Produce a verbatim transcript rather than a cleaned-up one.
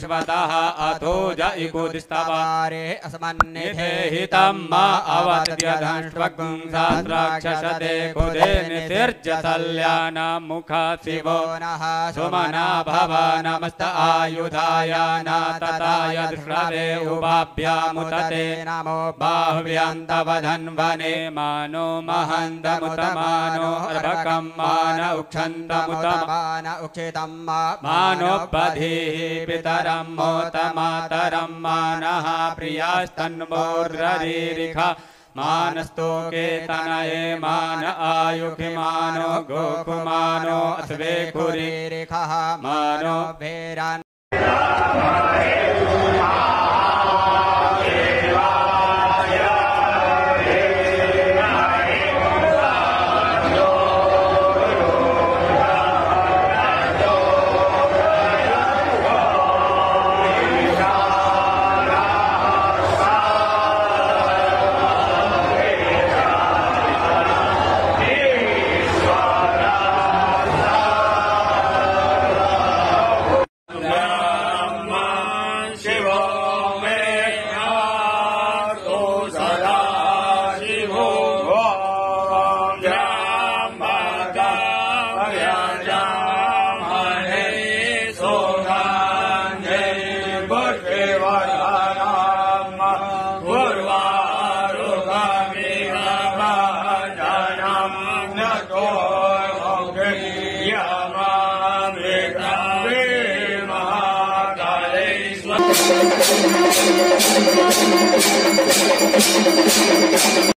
विश्वतः अथो जयकुदिस्तवारे अस्मन्निधे हितं मा अवद्यधंष्वगुं सहस्राक्षसते कुदे नितिर्जसल्यानां मुखा शिवो नः सुमना भव नमस्त आयुधाय नातताय दृष्टवे उभाभ्यामुतते नमो बाह्व्यन्तवधन्वने मानो महन्तमुतमानो अर्भकं मान उक्षन्तमुतमान उक्षितं मानोपधीः पितरं मोतमातरं मानः प्रियास्तन्मोर्ररीरिखा मानस्तोके तनये मान आयुखिमानो गोकुमानो अस्वेकुरीरिखः मानो भेरान् Thank you.